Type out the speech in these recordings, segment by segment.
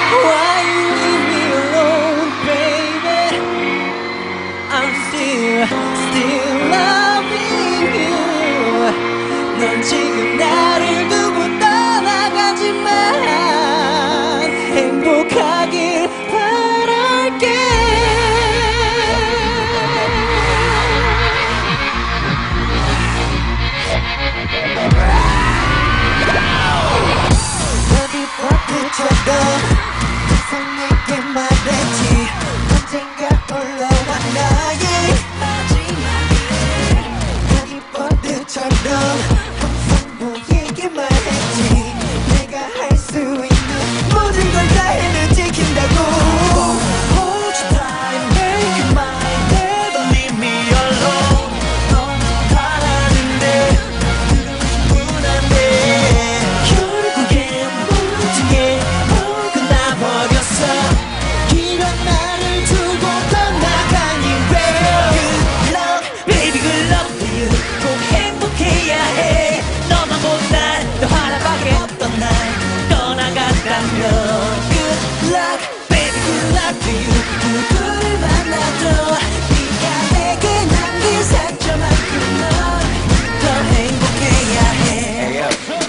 Why you leave me alone, baby? I'm still loving you. 넌 지금 나를 두고 떠나가지만 행복하길 바랄게. 어디 버튼처럼 항상 내게 말했지. 언젠가 올라와 나의 마지막에. 어디 버튼처럼 항상 너에게 말했지. 내가 할 수 있는 모든 걸 다 해는 지킨다고. Hold you tight, make you mine, never leave me alone. 넌 바라는데 불안해. 결국엔 모든 게 끝나버렸어. 이런 나를 두고 떠나가니 왜. Good luck, baby, good luck to you. 꼭 행복해야 해. 너만 못난 너 하나밖에 없던 날 떠나갔다면. Good luck, baby, good luck to you. 누구를 만나도 네가 내게 남긴 상처만큼 넌 더 행복해야 해. I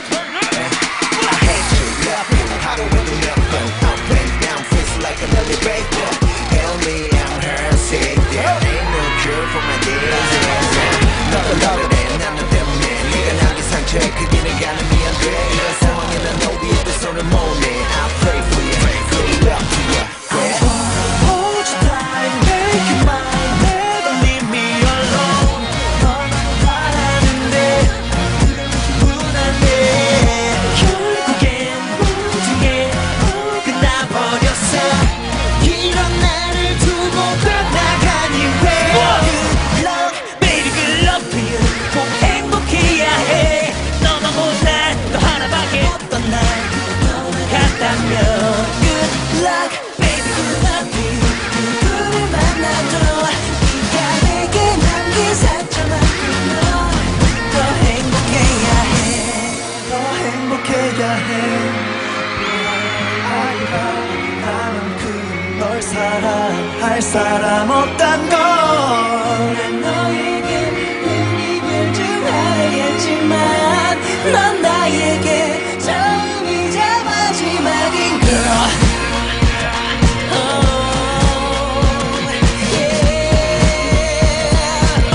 hate you, love you, 하루에도 몇 번 up and down, feels like an elevator. Help me, I'm hurting. There ain't no cure for my disease. 너도 너래, 나는 때문에 네가 남긴 상처에 크기는 가늠이 안 돼. 이런 상황에 난 너 위에 두 손을 모으네. I pray for you, good luck to you. Hold you tight, make you mine, never leave me alone. 넌 바라는데 불안해. 결국엔 모든 게 끝나버렸어. 이런 나를 두고 떠나가니 왜. Good luck, baby, good luck to you. 꼭 행복해야 해. 너만 못난 너 하나밖에 없던 날 떠나갔다면. Good luck, baby, good luck to you. 누구를 만나도 네가 내게 남긴 상처만큼 넌 더 행복해야 해. 더 행복해야 해. 나만큼 널 사랑할 사람 없단 걸. 난 너에게 눈이 좀 하겠지만 넌 나에게 처음이자 마지막인 girl. Oh, yeah.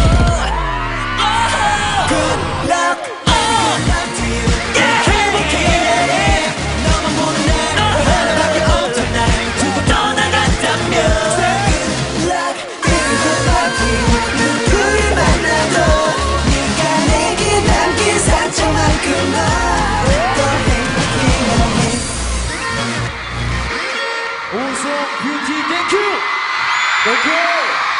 Good luck, good luck to you. 행복해야 해. 너만 못난 너 하나밖에 없던 날 두고 떠나갔다면. Good luck, baby, good luck to you. 누구를 만나도 네가 내게 남긴 상처만큼 넌 더 행복해야 해. 오성 뷰티 땡큐. 땡큐.